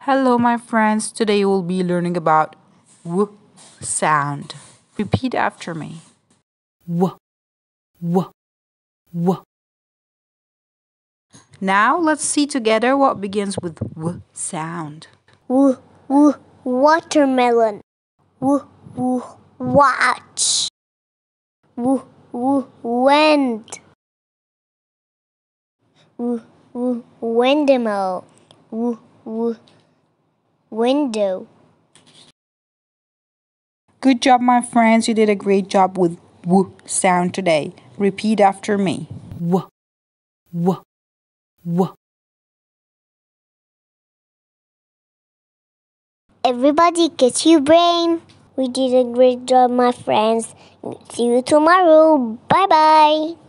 Hello, my friends. Today we'll be learning about W sound. Repeat after me. W, W, W. Now let's see together what begins with W sound. Watermelon. Watch. Wind. Windmill. Window. Good job, my friends. You did a great job with W sound today. Repeat after me. W, W, W. Everybody get your brain. We did a great job, my friends. See you tomorrow. Bye bye.